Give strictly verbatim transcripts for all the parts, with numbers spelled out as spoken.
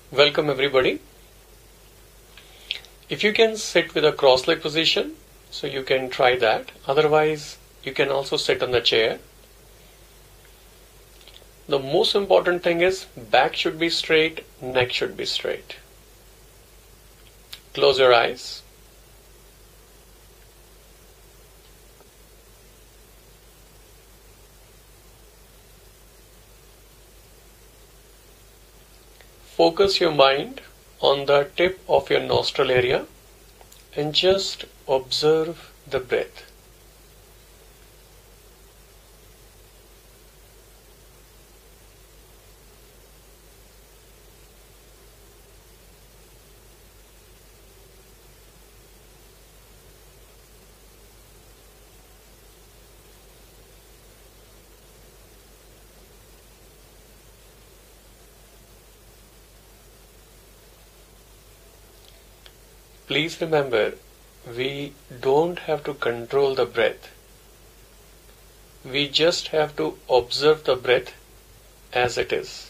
Welcome everybody. If you can sit with a cross-leg position, so you can try that. Otherwise, you can also sit on the chair. The most important thing is back should be straight, neck should be straight. Close your eyes. Focus your mind on the tip of your nostril area and just observe the breath. Please remember, we don't have to control the breath. We just have to observe the breath as it is.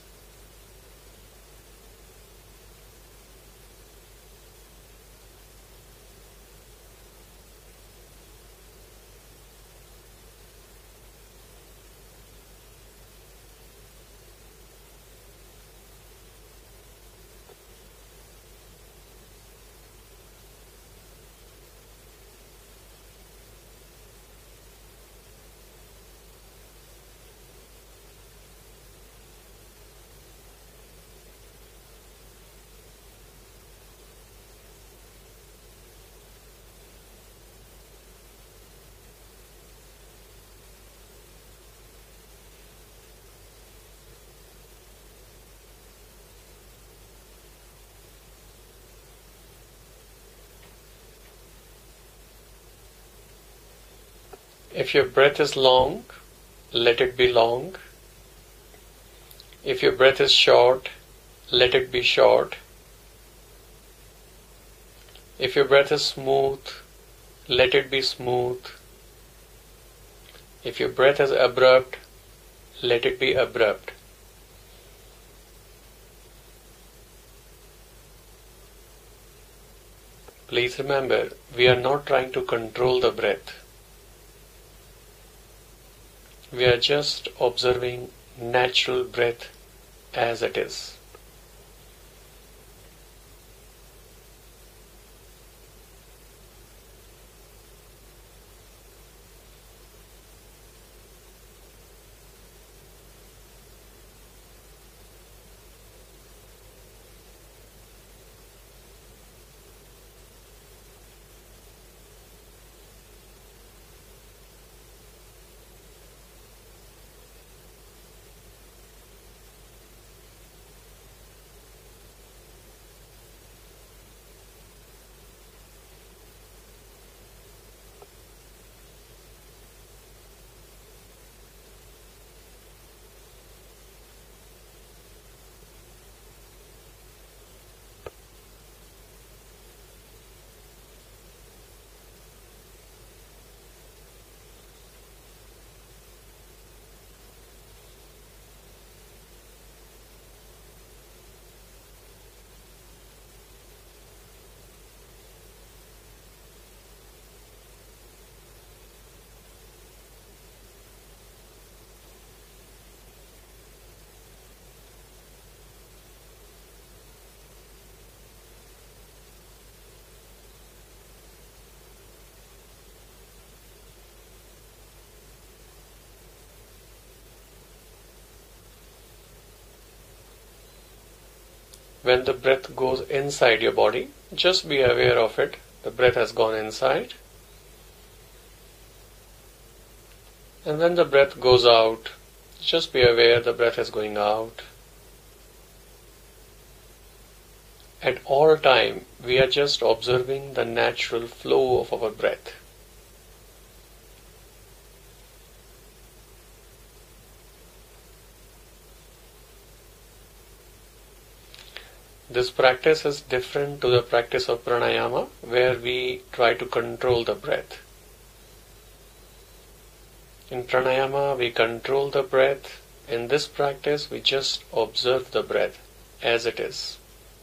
If your breath is long, let it be long. If your breath is short, let it be short. If your breath is smooth, let it be smooth. If your breath is abrupt, let it be abrupt. Please remember, we are not trying to control the breath. We are just observing natural breath as it is. When the breath goes inside your body, just be aware of it. The breath has gone inside. And when the breath goes out, just be aware the breath is going out. At all time, we are just observing the natural flow of our breath. This practice is different to the practice of pranayama, where we try to control the breath. In pranayama, we control the breath. In this practice, we just observe the breath as it is.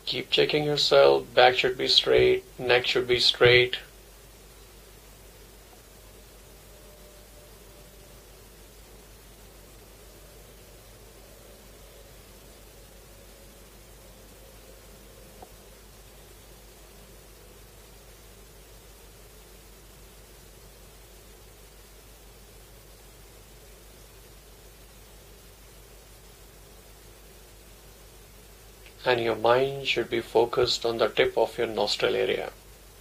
Keep checking yourself. Back should be straight, neck should be straight. And your mind should be focused on the tip of your nostril area.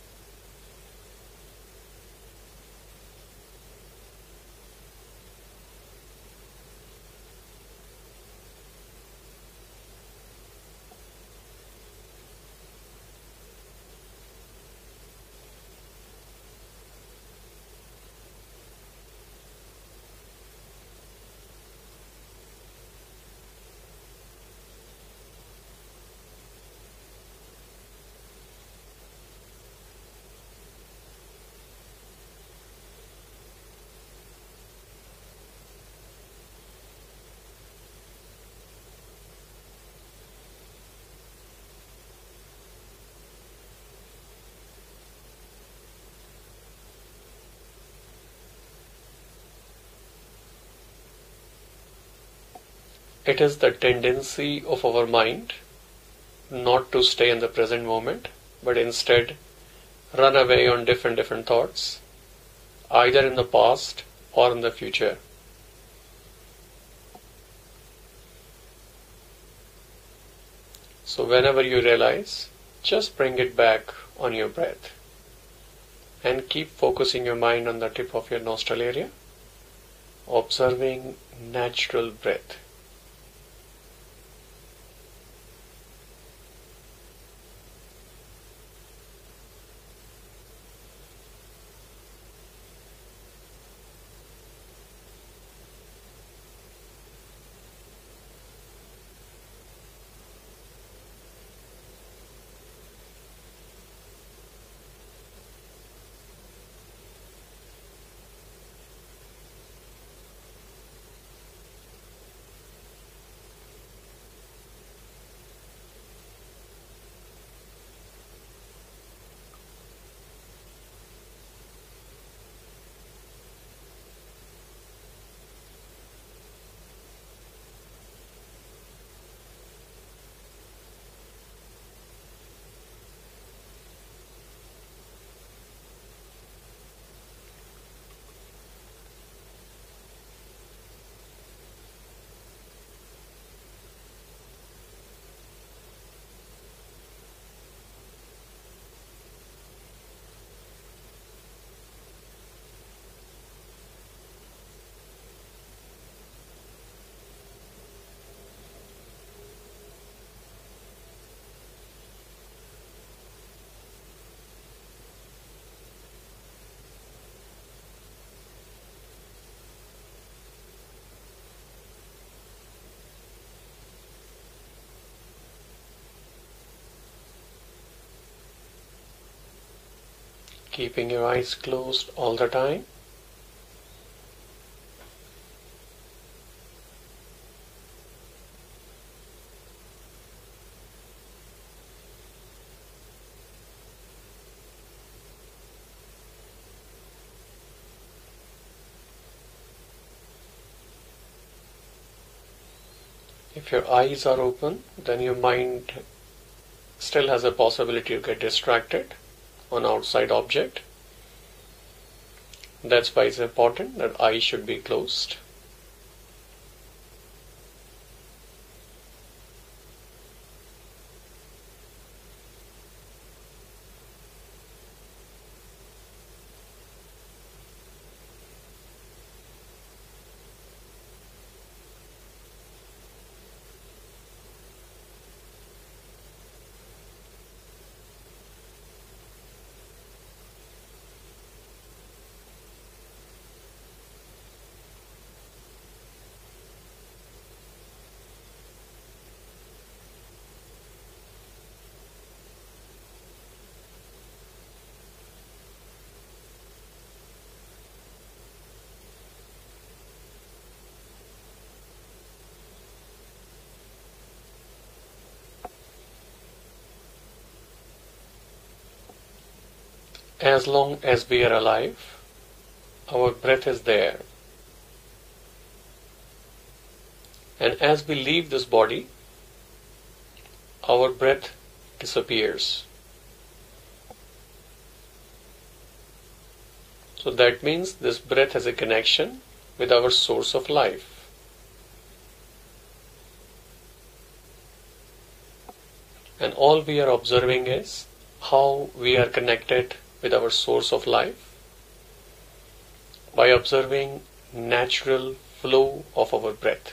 It is the tendency of our mind not to stay in the present moment, but instead run away on different different thoughts, either in the past or in the future. So whenever you realize, just bring it back on your breath and keep focusing your mind on the tip of your nostril area, observing natural breath. Keeping your eyes closed all the time. If your eyes are open, then your mind still has a possibility to get distracted on outside object. That's why it's important that eyes should be closed. as long as we are alive, our breath is there. And as we leave this body, our breath disappears. So that means this breath has a connection with our source of life. And all we are observing is how we are connected with our source of life by observing natural flow of our breath.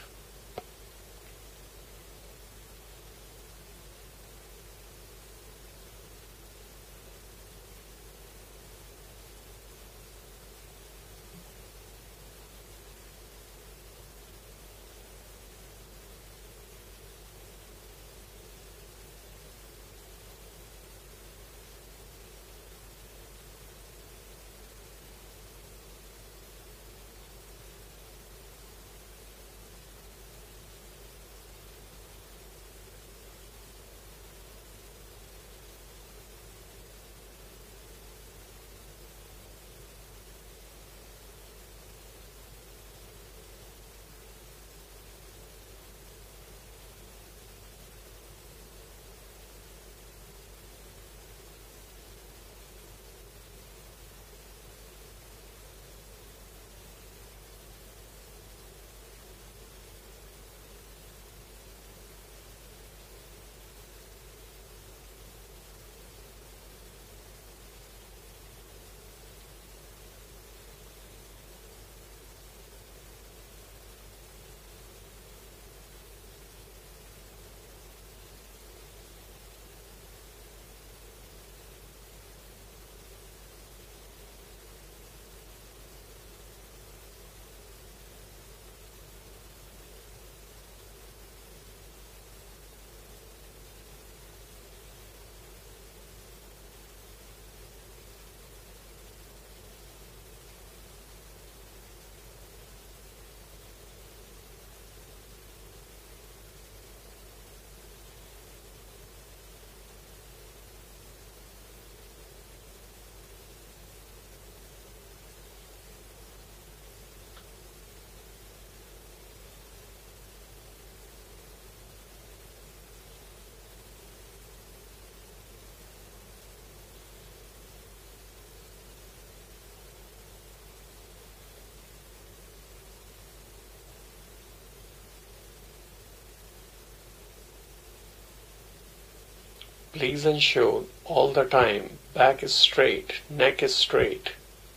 Please ensure all the time back is straight, neck is straight.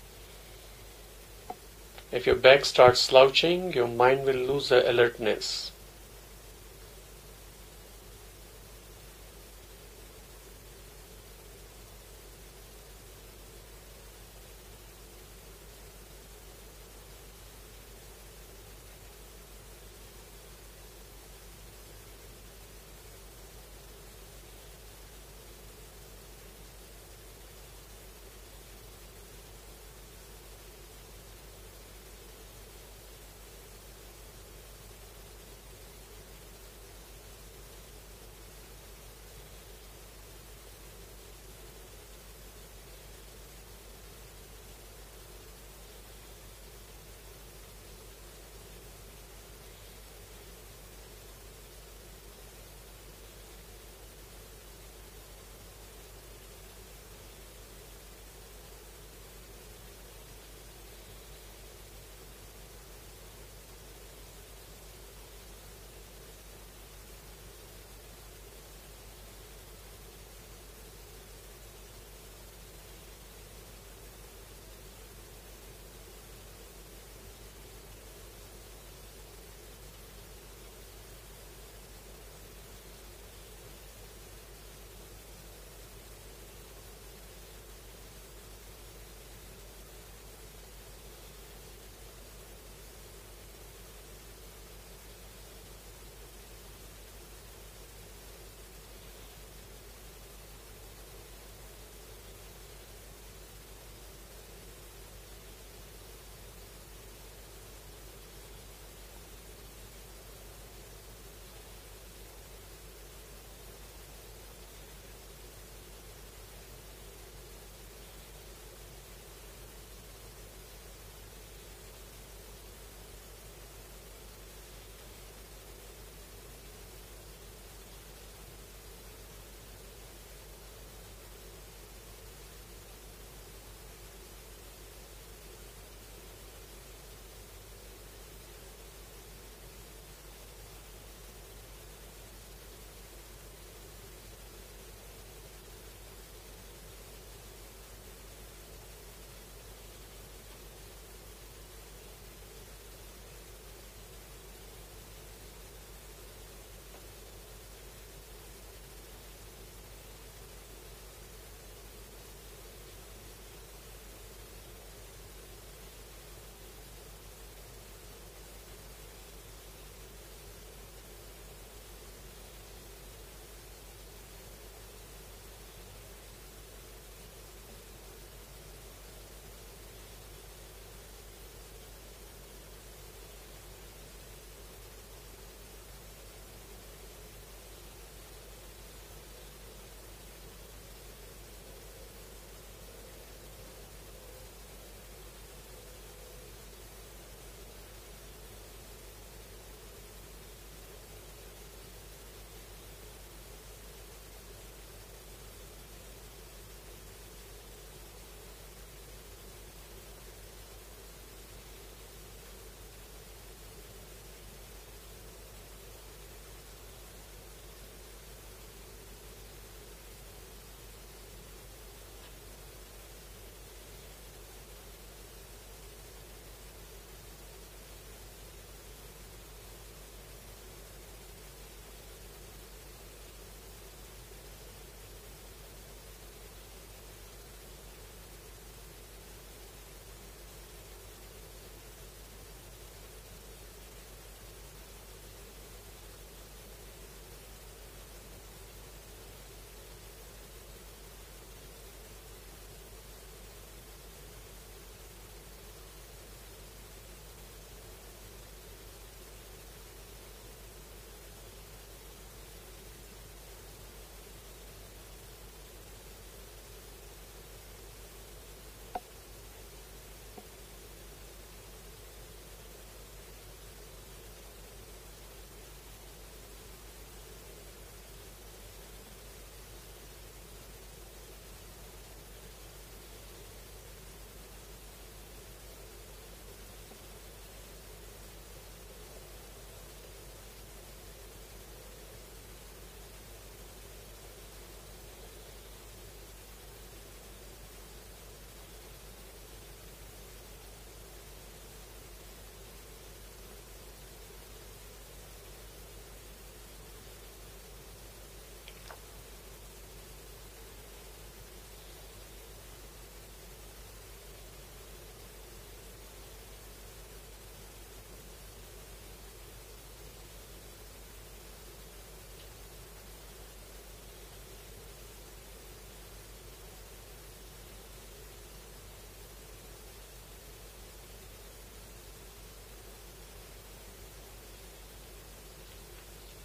If your back starts slouching, your mind will lose the alertness.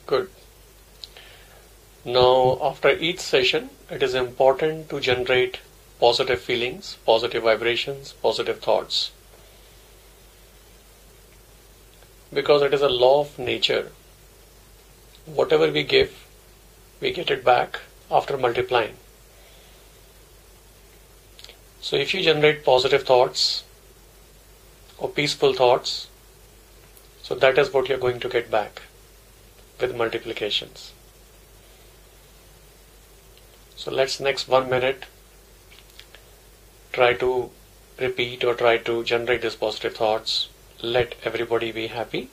Good. Now, after each session, it is important to generate positive feelings, positive vibrations, positive thoughts. Because it is a law of nature. Whatever we give, we get it back after multiplying. So if you generate positive thoughts or peaceful thoughts, so that is what you're going to get back with multiplications. So let's next one minute try to repeat or try to generate these positive thoughts. Let everybody be happy.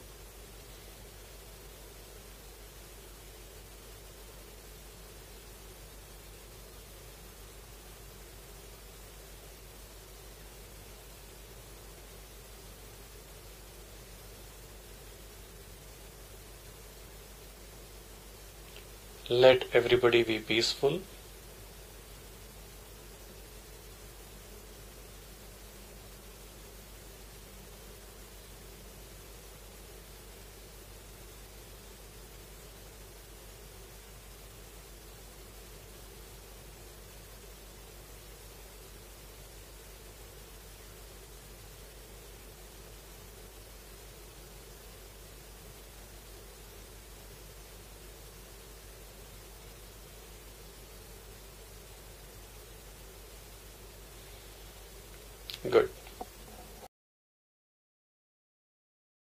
Let everybody be peaceful. Good.